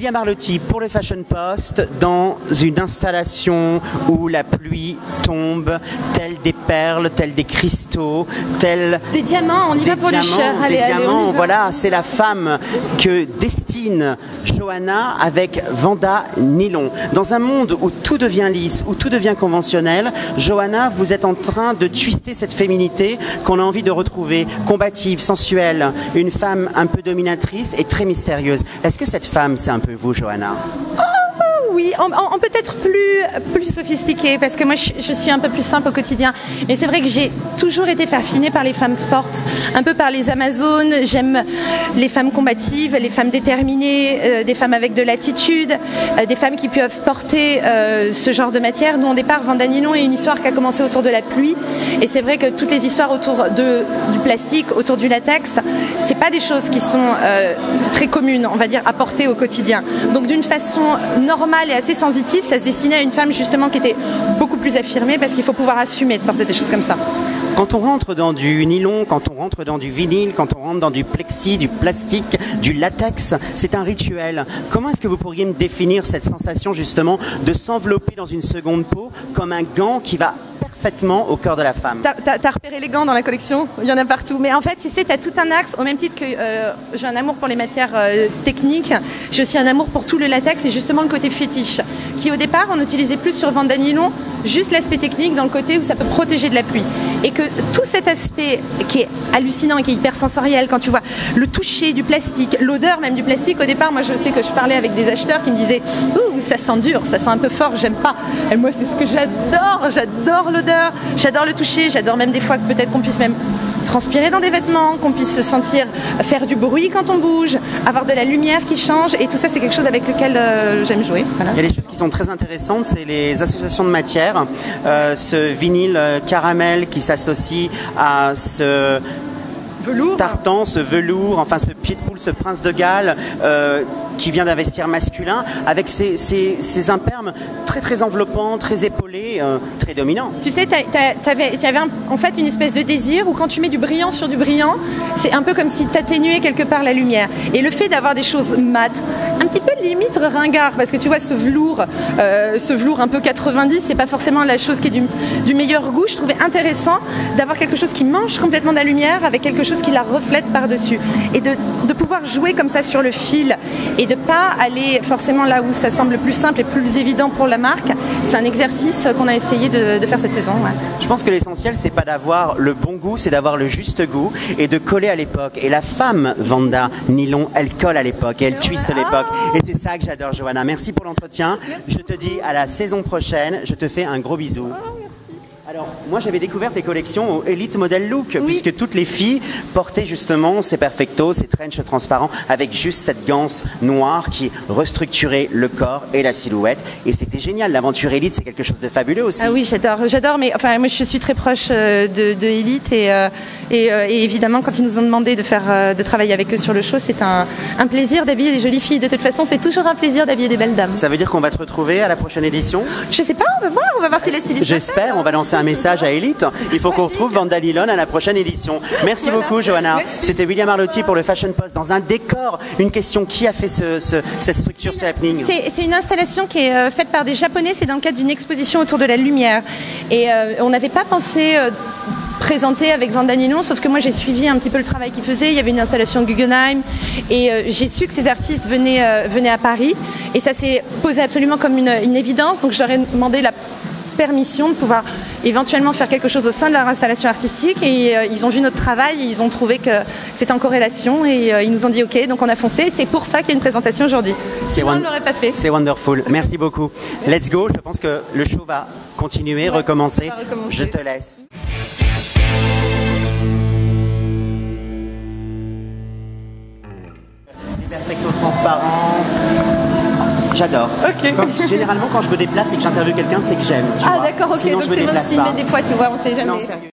William Arlotti pour le Fashion Post dans une installation où la pluie tombe, telle des perles, telle des cristaux, telle des diamants. On y va pour le cher. Allez, diamants. Voilà, c'est la femme que destine Johanna avec Vanda Nilon. Dans un monde où tout devient lisse, où tout devient conventionnel, Johanna, vous êtes en train de twister cette féminité qu'on a envie de retrouver, combative, sensuelle, une femme un peu dominatrice et très mystérieuse. Est-ce que cette femme, c'est un peu vous, Johanna? Oui, en peut-être plus sophistiqué, parce que moi je suis un peu plus simple au quotidien. Mais c'est vrai que j'ai toujours été fascinée par les femmes fortes, un peu par les Amazones. J'aime les femmes combatives, les femmes déterminées, des femmes avec de l'attitude, des femmes qui peuvent porter ce genre de matière. Nous, au départ, Vanda Nilon est une histoire qui a commencé autour de la pluie. Et c'est vrai que toutes les histoires autour du plastique, autour du latex, c'est pas des choses qui sont très communes, on va dire, à porter au quotidien. Donc d'une façon normale et assez sensitive, ça se destinait à une femme justement qui était beaucoup plus affirmée, parce qu'il faut pouvoir assumer de porter des choses comme ça. Quand on rentre dans du nylon, quand on rentre dans du vinyle, quand on rentre dans du plexi, du plastique, du latex, c'est un rituel. Comment est-ce que vous pourriez me définir cette sensation justement de s'envelopper dans une seconde peau comme un gant qui va parfaitement au cœur de la femme? T'as repéré les gants dans la collection? Il y en a partout. Mais en fait, tu sais, t'as tout un axe, au même titre que j'ai un amour pour les matières techniques, j'ai aussi un amour pour tout le latex et justement le côté fétiche, qui au départ, on utilisait plus sur Vanda Nilon, juste l'aspect technique dans le côté où ça peut protéger de la pluie. Et que tout cet aspect qui est hallucinant et qui est hyper sensoriel, quand tu vois le toucher du plastique, l'odeur même du plastique, au départ, moi je sais que je parlais avec des acheteurs qui me disaient « Ouh, ça sent dur, ça sent un peu fort, j'aime pas ». Et moi, c'est ce que j'adore l'odeur, j'adore le toucher, j'adore même des fois que peut-être qu'on puisse même transpirer dans des vêtements, qu'on puisse se sentir faire du bruit quand on bouge, avoir de la lumière qui change, et tout ça c'est quelque chose avec lequel j'aime jouer. Voilà. Il y a des choses qui sont très intéressantes, c'est les associations de matières, ce vinyle caramel qui s'associe à ce velours, tartan, ce velours, enfin ce pied de poule, ce prince de Galles qui vient d'un vestiaire masculin, avec ces impermes très enveloppants, très épaulés, très dominants. Tu sais, tu avais en fait une espèce de désir où quand tu mets du brillant sur du brillant, c'est un peu comme si tu atténuais quelque part la lumière. Et le fait d'avoir des choses mates, un petit peu limite ringard, parce que tu vois ce velours un peu 90, c'est pas forcément la chose qui est du meilleur goût. Je trouvais intéressant d'avoir quelque chose qui mange complètement de la lumière avec quelque chose qui la reflète par-dessus. Et de pouvoir jouer comme ça sur le fil et de pas aller forcément là où ça semble plus simple et plus évident pour la marque, c'est un exercice qu'on a essayé de faire cette saison. Ouais. Je pense que l'essentiel, c'est pas d'avoir le bon goût, c'est d'avoir le juste goût et de coller à l'époque. Et la femme Vanda Nilon, elle colle à l'époque et elle twiste l'époque. Et c'est ça que j'adore, Johanna. Merci pour l'entretien. Je te dis à la saison prochaine. Je te fais un gros bisou. Alors, moi j'avais découvert tes collections au Elite Model Look, oui, puisque toutes les filles portaient justement ces perfectos, ces trenches transparents, avec juste cette ganse noire qui restructurait le corps et la silhouette. Et c'était génial, l'aventure Elite, c'est quelque chose de fabuleux aussi. Ah oui, j'adore, mais enfin, moi je suis très proche de Elite et évidemment quand ils nous ont demandé de travailler avec eux sur le show, c'est un plaisir d'habiller des jolies filles. De toute façon, c'est toujours un plaisir d'habiller des belles dames. Ça veut dire qu'on va te retrouver à la prochaine édition? Je sais pas, on va voir si les stylistes... J'espère, on va lancer un message à Elite. Il faut qu'on retrouve Vanda Nilon à la prochaine édition. Merci beaucoup, Johanna. C'était William Arlotti pour le Fashion Post dans un décor. Une question, qui a fait cette structure, ce happening? C'est une installation qui est faite par des Japonais. C'est dans le cadre d'une exposition autour de la lumière. Et on n'avait pas pensé... présenté avec Vanda Nilon, sauf que moi j'ai suivi un petit peu le travail qu'ils faisaient. Il y avait une installation Guggenheim et j'ai su que ces artistes venaient à Paris et ça s'est posé absolument comme une évidence. Donc je leur ai demandé la permission de pouvoir éventuellement faire quelque chose au sein de leur installation artistique et ils ont vu notre travail et ils ont trouvé que c'était en corrélation et ils nous ont dit ok, donc on a foncé. C'est pour ça qu'il y a une présentation aujourd'hui. Sinon on ne l'aurait pas fait. C'est wonderful. Merci beaucoup. Let's go. Je pense que le show va continuer, recommencer. Je te laisse. Les perfectos transparents. J'adore. Okay. Généralement, quand je me déplace et que j'interviewe quelqu'un, c'est que j'aime. Ah d'accord, ok. Sinon, donc c'est bon signe, mais des fois, tu vois, on sait jamais. Non, sérieux.